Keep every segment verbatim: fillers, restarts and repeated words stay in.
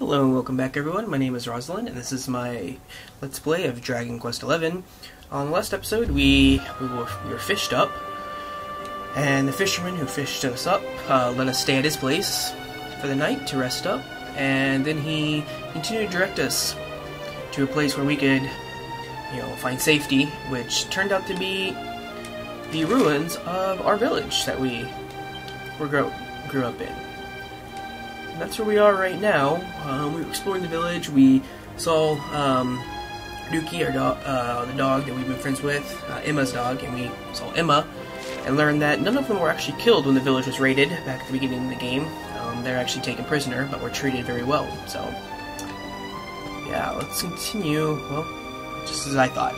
Hello and welcome back everyone, my name is Rosalind and this is my Let's Play of Dragon Quest eleven. On the last episode we, we, were, we were fished up, and the fisherman who fished us up uh, let us stay at his place for the night to rest up, and then he continued to direct us to a place where we could, you know, find safety, which turned out to be the ruins of our village that we were grow, grew up in. And that's where we are right now. Um, we were exploring the village. We saw um, Nuki, our dog, uh, the dog that we've been friends with, uh, Emma's dog, and we saw Emma, and learned that none of them were actually killed when the village was raided back at the beginning of the game. Um, they're actually taken prisoner, but were treated very well. So, yeah, let's continue. Well, just as I thought.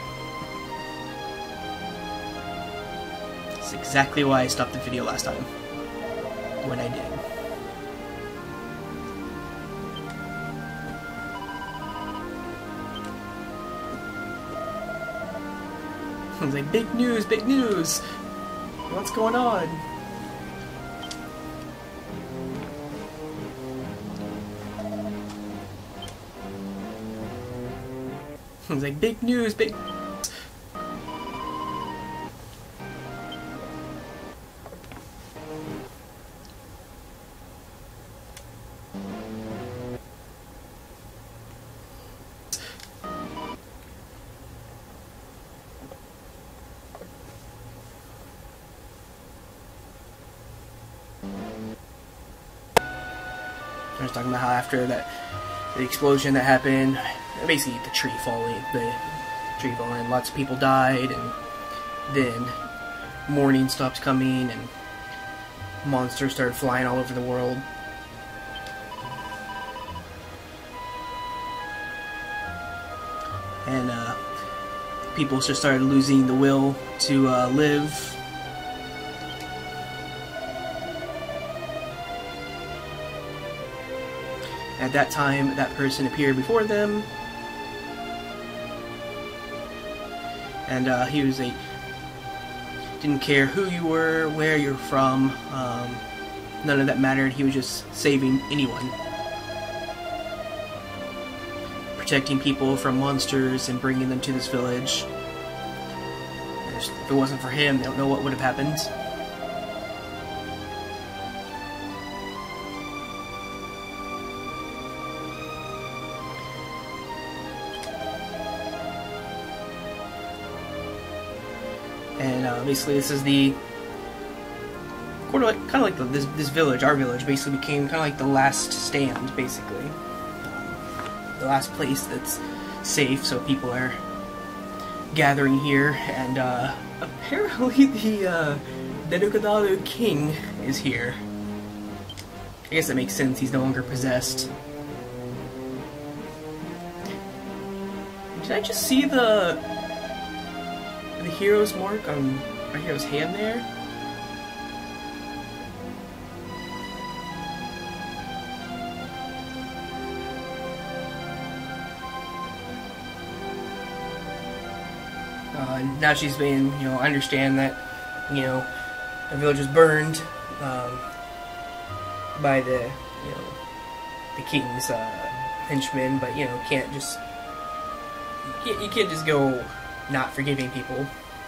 That's exactly why I stopped the video last time. When I did. I was like, big news, big news! What's going on? I was like, big news, big... I was talking about how after that, the explosion that happened, basically the tree falling, the tree falling, lots of people died, and then morning stopped coming, and monsters started flying all over the world. And uh, people just started losing the will to uh, live. At that time, that person appeared before them, and uh, he was a didn't care who you were, where you're from, um, none of that mattered. He was just saving anyone, protecting people from monsters and bringing them to this village. If it wasn't for him, they don't know what would have happened. And uh, basically, this is the kind of like, kind of like the, this this village, our village, basically became kind of like the last stand, basically, um, the last place that's safe. So people are gathering here, and uh, apparently the uh, Denukadaru King is here. I guess that makes sense. He's no longer possessed. Did I just see the? The hero's mark on our hero's hand there? Uh, now she's been, you know, I understand that, you know, the village was burned um, by the, you know, the king's uh, henchmen, but, you know, can't just, you can't, you can't just go not forgiving people.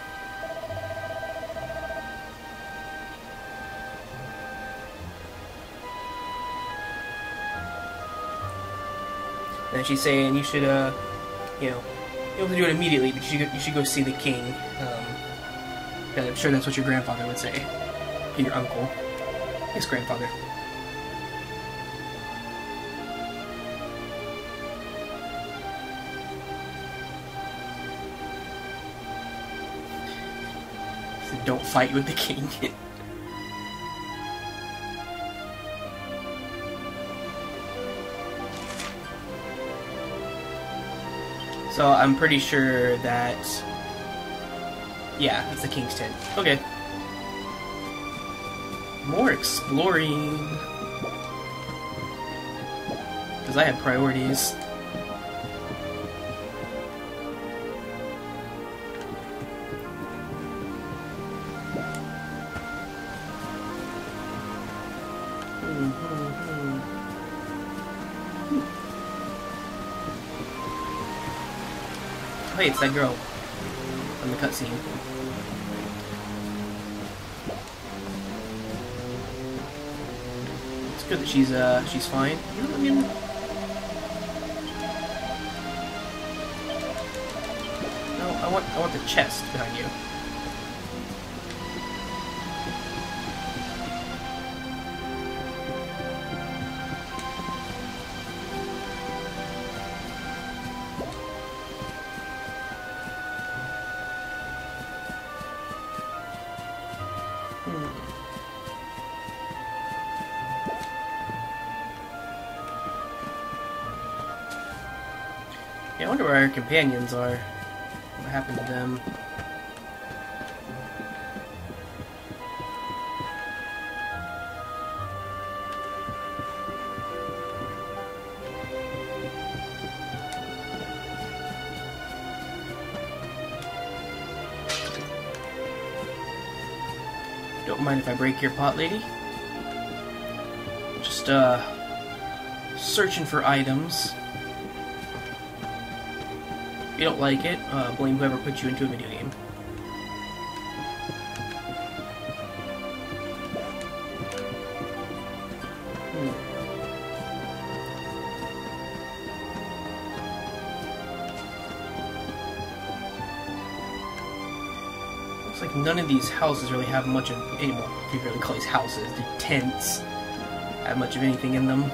And she's saying you should, uh, you know, you have to do it immediately, but you should, you should go see the king. Um, and I'm sure that's what your grandfather would say. Your uncle. His grandfather. Don't fight with the king. So I'm pretty sure that, yeah, that's the king's tent. Okay. More exploring. Because I have priorities. hey, it's that girl from the cutscene. It's good that she's uh she's fine. You know, I mean, no, I want I want the chest behind you. Yeah, I wonder where our companions are. What happened to them? Don't mind if I break your pot, lady. Just, uh, searching for items. If you don't like it, uh, blame whoever put you into a video game. Hmm. Looks like none of these houses really have much of any more. If you really call these houses, the tents have much of anything in them.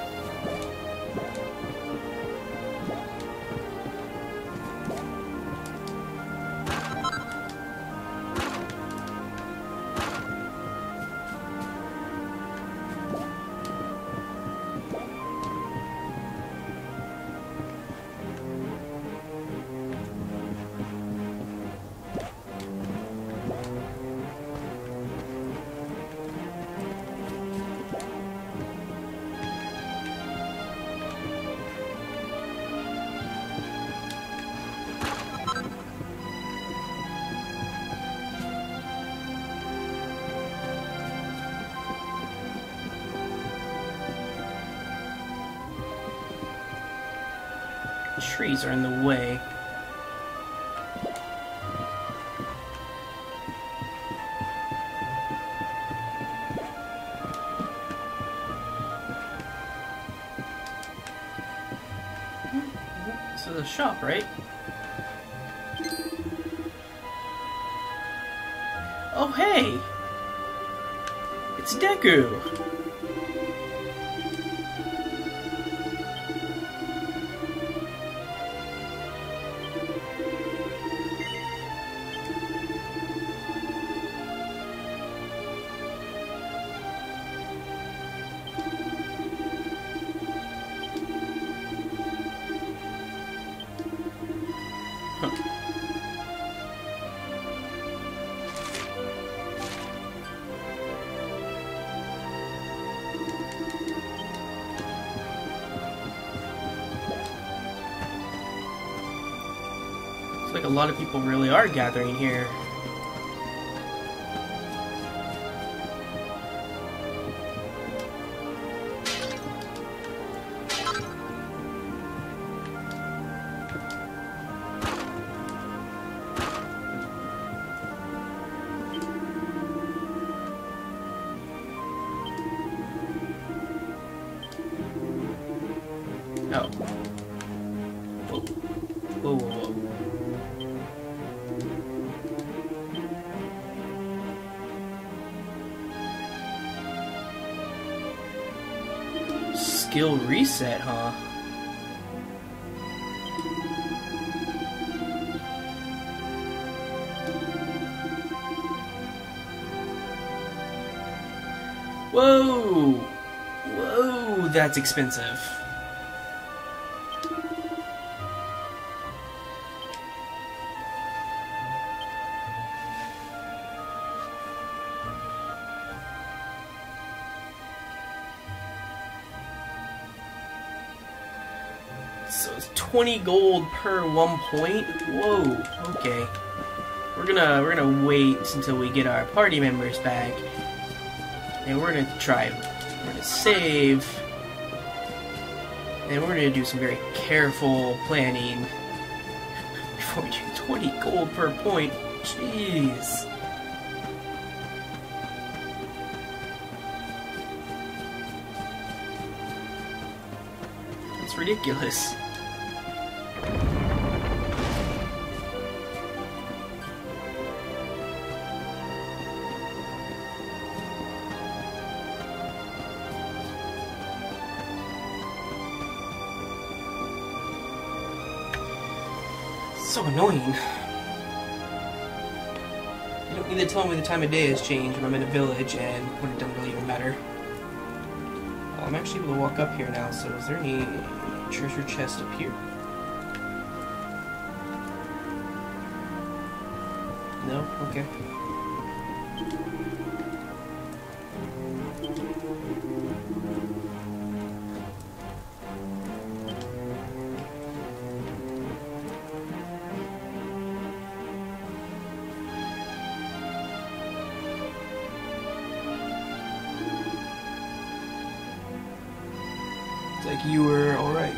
Trees are in the way. This is a shop, right? Oh, hey! It's Deku! Looks like a lot of people really are gathering here. Oh. Whoa. Whoa, whoa, whoa. Skill reset, huh? Whoa! Whoa, that's expensive. So it's twenty gold per one point. Whoa. Okay. We're gonna we're gonna wait until we get our party members back, and we're gonna try. We're gonna save, and we're gonna do some very careful planning before we do twenty gold per point. Jeez. It's ridiculous. So annoying. You don't need to tell me the time of day has changed when I'm in a village and when it doesn't really even matter. I'm actually able to walk up here now, so is there any treasure chest up here? No? Okay. Like you were alright.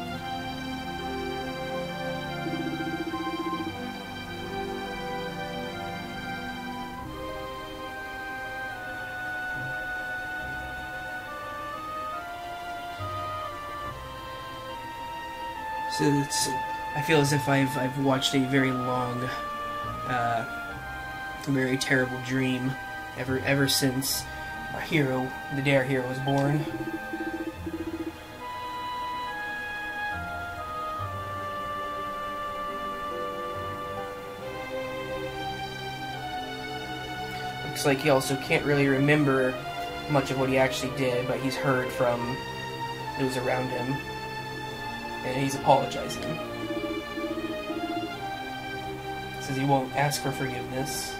So it's, I feel as if I've I've watched a very long, uh, very terrible dream ever ever since our hero, the day our hero was born. Looks like he also can't really remember much of what he actually did, but he's heard from those around him, and he's apologizing. Says he won't ask for forgiveness.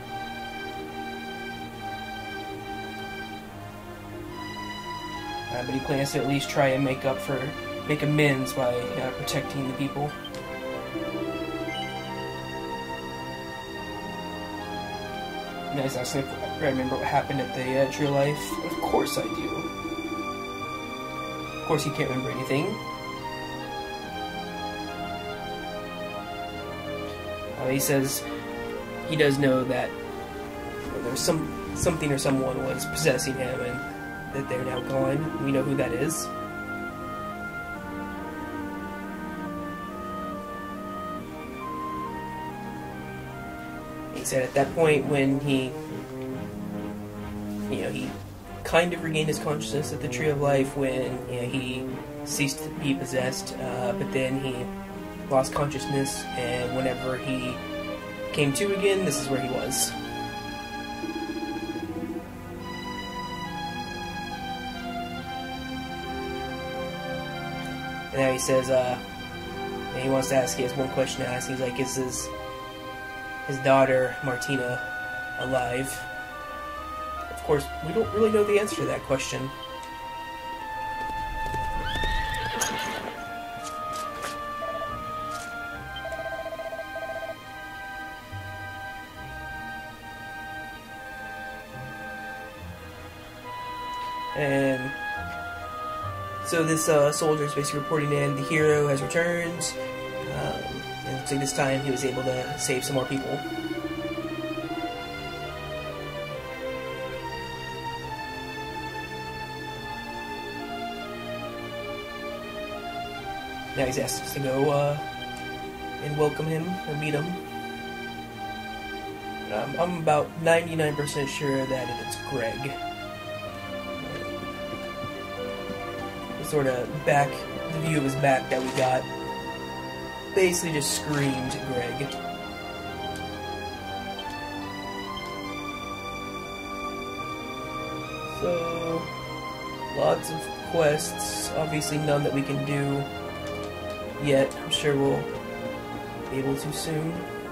Uh, but he plans to at least try and make up for, make amends by uh, protecting the people. And I was asking if I remember what happened at the uh, Tree of Life. Of course I do. Of course he can't remember anything. Uh, he says he does know that there's some something or someone was possessing him, and that they're now gone. We know who that is. He said at that point when he, you know, he kind of regained his consciousness at the Tree of Life when, you know, he ceased to be possessed, uh, but then he lost consciousness, and whenever he came to again, this is where he was. And now he says, uh, and he wants to ask, he has one question to ask. He's like, is his, his daughter, Martina, alive? Of course, we don't really know the answer to that question. And so this uh, soldier is basically reporting in, the hero has returned, um, and so this time he was able to save some more people. Now he's asked us to go uh, and welcome him or meet him. Um, I'm about ninety-nine percent sure that it's Greg. Sort of back, the view of his back that we got basically just screamed Greg. So, lots of quests, obviously none that we can do yet. I'm sure we'll be able to soon.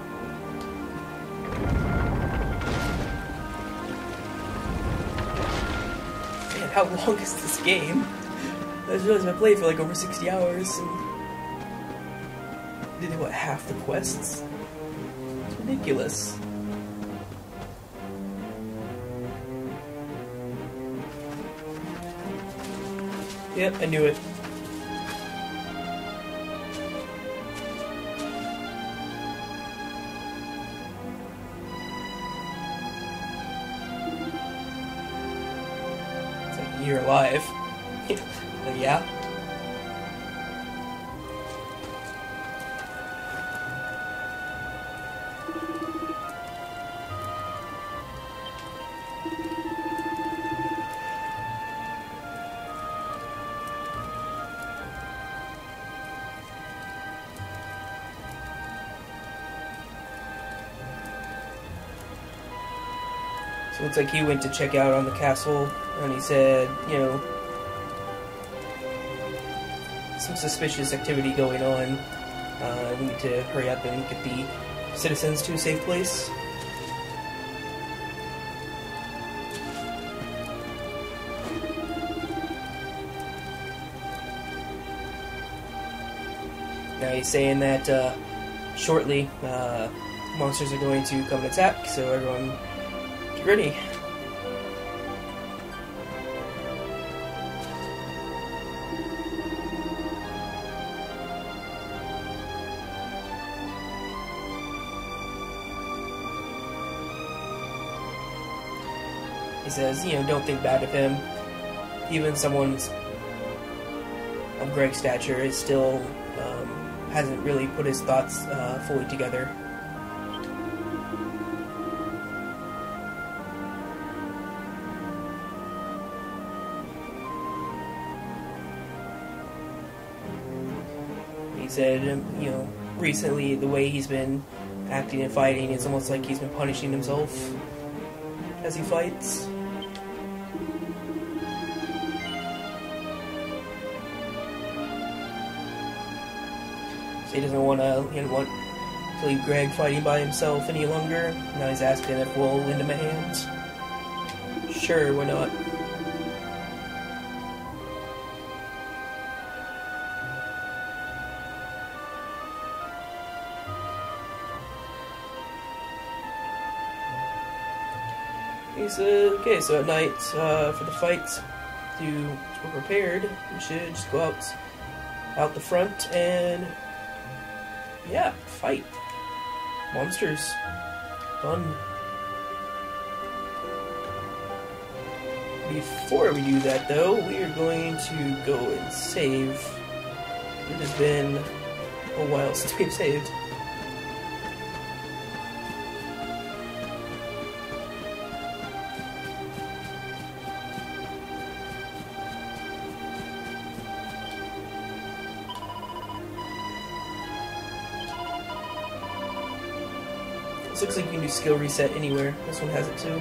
Man, how long is this game? I just realized I played for like over sixty hours and did what, half the quests? It's ridiculous. Yep, I knew it. you're alive. But yeah. So it looks like he went to check out on the castle, and he said, you know, some suspicious activity going on. Uh, we need to hurry up and get the citizens to a safe place. Now he's saying that uh, shortly uh, monsters are going to come and attack, so everyone get ready. He says, you know, don't think bad of him. Even someone of Greg's stature is still um, hasn't really put his thoughts uh, fully together. He said, um, you know, recently the way he's been acting and fighting, it's almost like he's been punishing himself as he fights. He doesn't want to, you know, want to leave Greg fighting by himself any longer. Now he's asking if we'll lend him a hand. Sure, why not? He said, okay, so at night, uh, for the fight, to we're prepared, we should just go out, out the front and yeah, fight monsters. Fun. Before we do that, though, we are going to go and save. It has been a while since we've saved. This looks like you can do skill reset anywhere. This one has it too.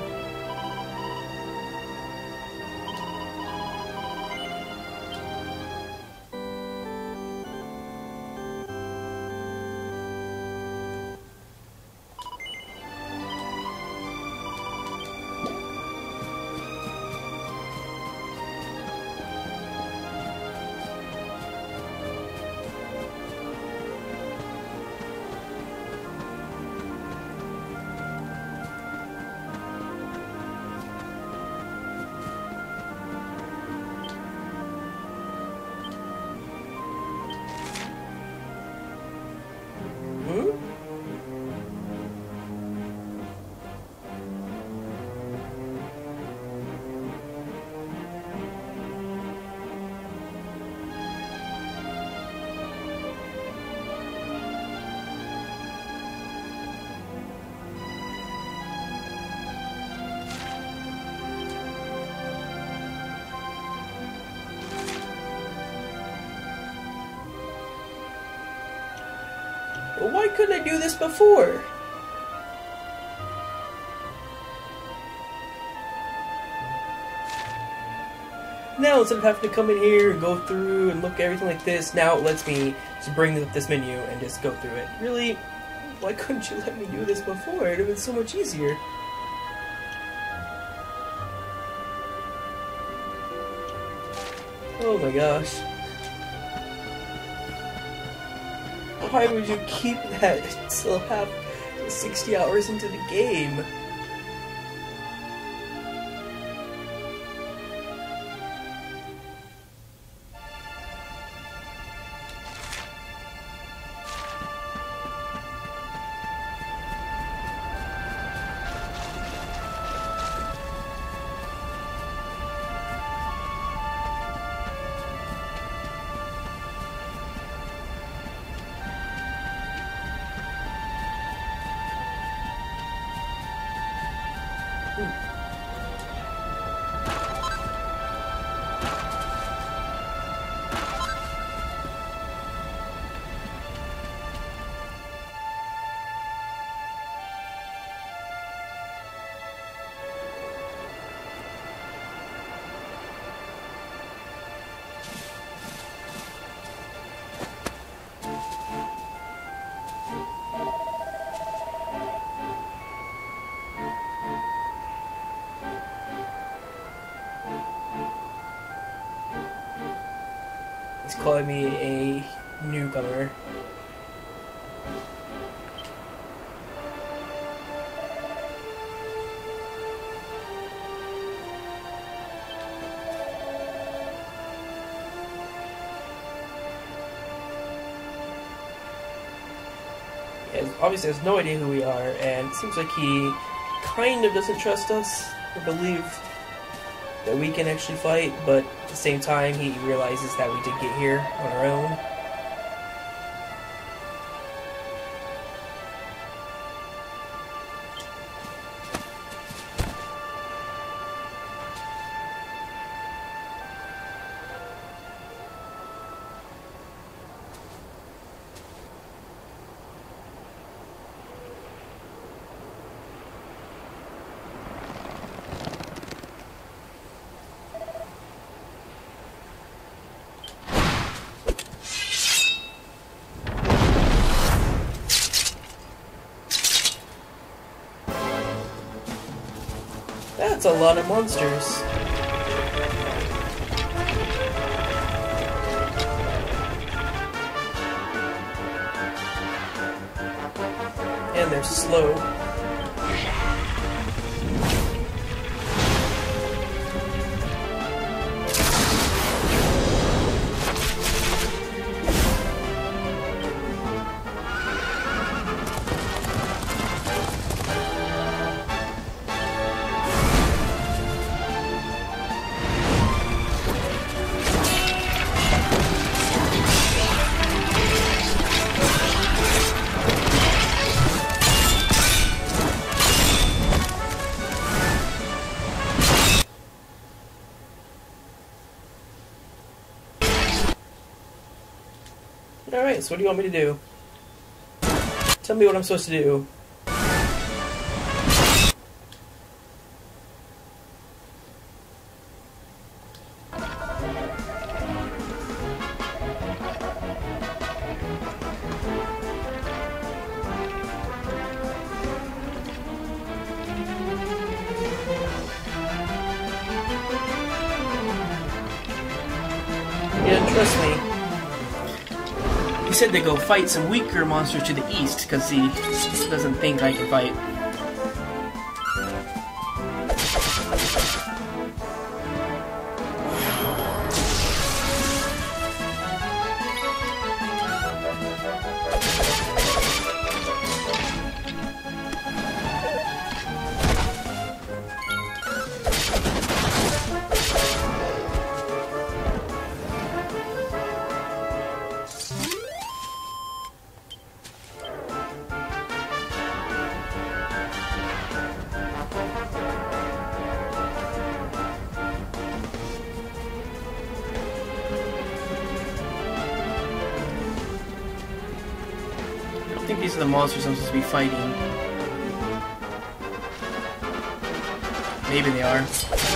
Well, why couldn't I do this before? Now, instead of having to come in here and go through and look at everything like this, now it lets me just bring up this menu and just go through it. Really? Why couldn't you let me do this before? It would have been so much easier. Oh my gosh. Why would you keep that and still have sixty hours into the game? He's calling me a newcomer. He obviously has no idea who we are, and it seems like he kind of doesn't trust us or believe that we can actually fight, but at the same time he realizes that we did get here on our own. That's a lot of monsters. And they're slow. Alright, so what do you want me to do? Tell me what I'm supposed to do. Yeah, trust me. He said to go fight some weaker monsters to the east, because he doesn't think I can fight. I think these are the monsters I'm supposed to be fighting. Maybe they are.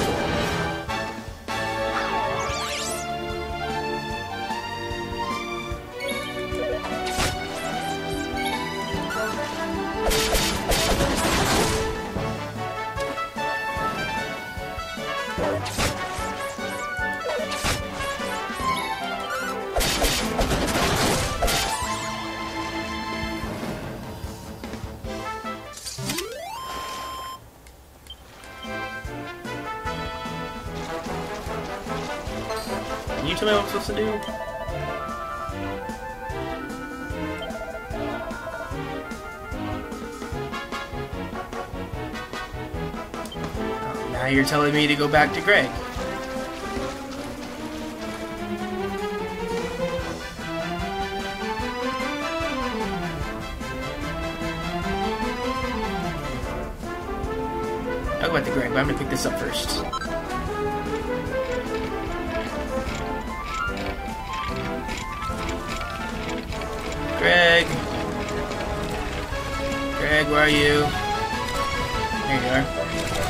Can you tell me what I'm supposed to do? Now you're telling me to go back to Greg. I'll go back to Greg, but I'm gonna pick this up first. Greg! Greg, where are you? There you are.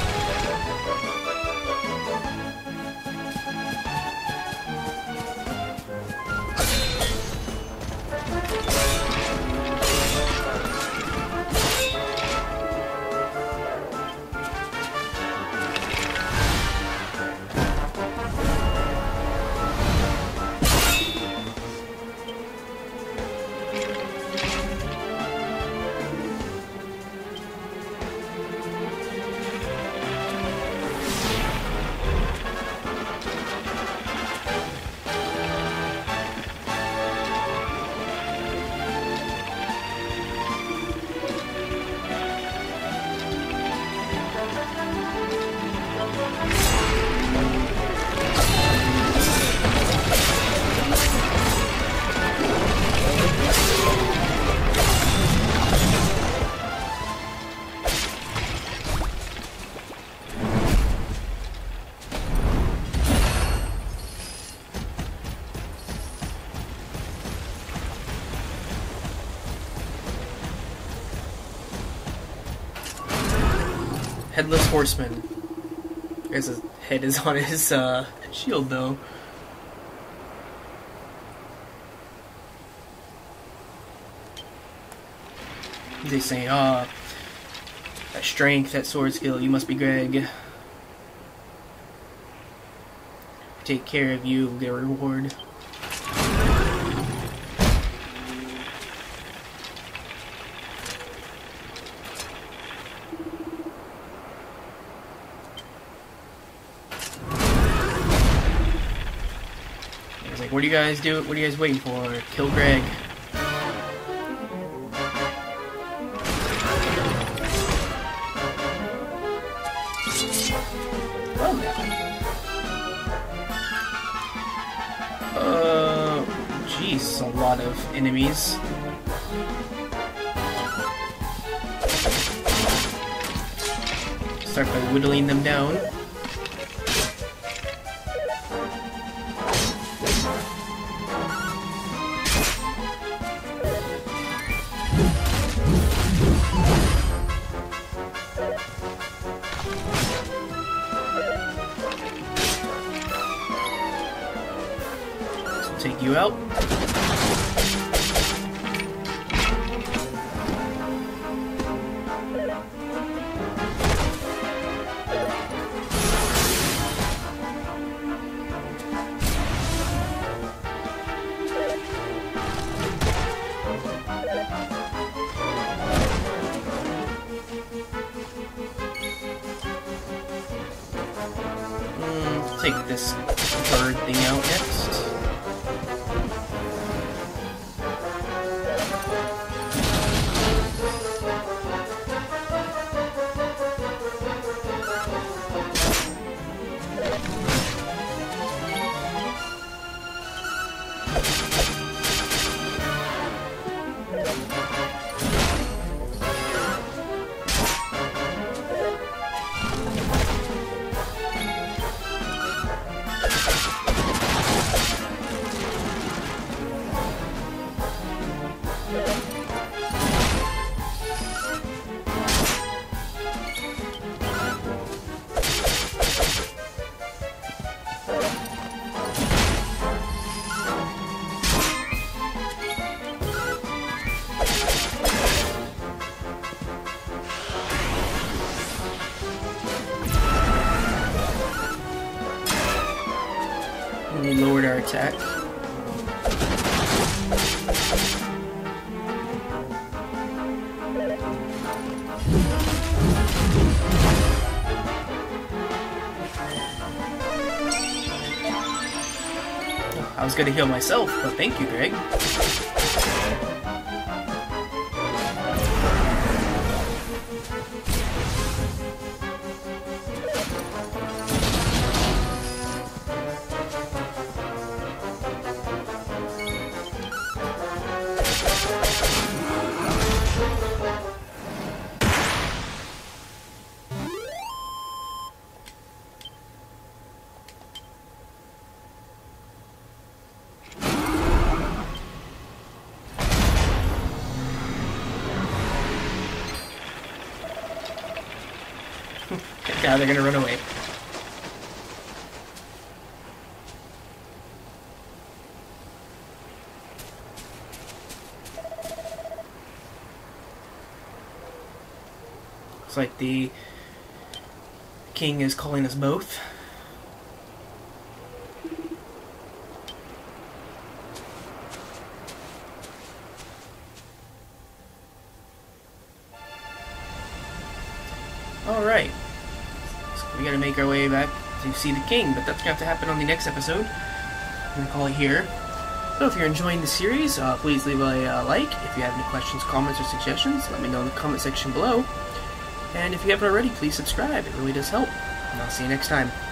Headless Horseman. I guess his head is on his uh, shield, though. They say, ah, oh, that strength, that sword skill, you must be Greg. Take care of you, get a reward. What do you guys do? What are you guys waiting for? Kill Greg. Well now. Uh, jeez, a lot of enemies. Start by whittling them down. Take you out. Mm, take this bird thing out next. We lowered our attack. I was gonna heal myself, but thank you, Greg. Now they're gonna run away. Looks like the king is calling us both. Alright. So we gotta make our way back to see the king, but that's gonna have to happen on the next episode. I'm gonna call it here. So if you're enjoying the series, uh, please leave a uh, like. If you have any questions, comments, or suggestions, let me know in the comment section below. And if you haven't already, please subscribe. It really does help. And I'll see you next time.